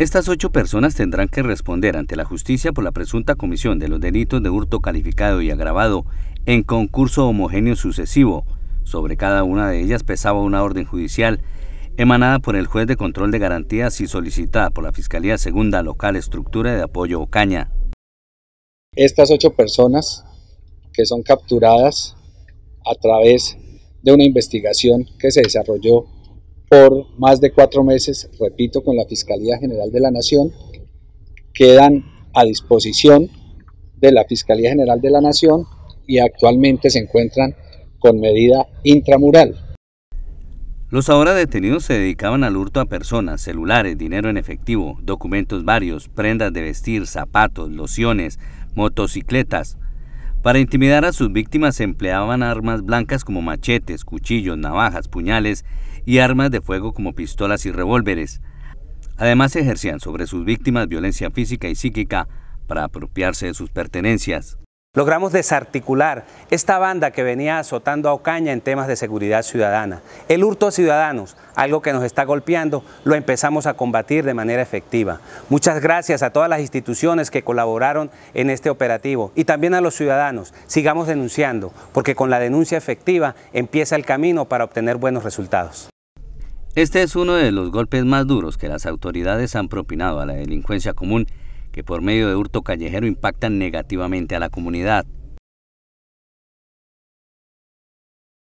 Estas 8 personas tendrán que responder ante la justicia por la presunta comisión de los delitos de hurto calificado y agravado en concurso homogéneo sucesivo. Sobre cada una de ellas pesaba una orden judicial emanada por el juez de control de garantías y solicitada por la Fiscalía Segunda Local Estructura de Apoyo Ocaña. Estas 8 personas que son capturadas a través de una investigación que se desarrolló por más de 4 meses, repito, con la Fiscalía General de la Nación, quedan a disposición de la Fiscalía General de la Nación y actualmente se encuentran con medida intramural. Los ahora detenidos se dedicaban al hurto a personas, celulares, dinero en efectivo, documentos varios, prendas de vestir, zapatos, lociones, motocicletas. Para intimidar a sus víctimas se empleaban armas blancas como machetes, cuchillos, navajas, puñales y armas de fuego como pistolas y revólveres. Además ejercían sobre sus víctimas violencia física y psíquica para apropiarse de sus pertenencias. Logramos desarticular esta banda que venía azotando a Ocaña en temas de seguridad ciudadana. El hurto a ciudadanos, algo que nos está golpeando, lo empezamos a combatir de manera efectiva. Muchas gracias a todas las instituciones que colaboraron en este operativo y también a los ciudadanos. Sigamos denunciando, porque con la denuncia efectiva empieza el camino para obtener buenos resultados. Este es uno de los golpes más duros que las autoridades han propinado a la delincuencia común, que por medio de hurto callejero impactan negativamente a la comunidad.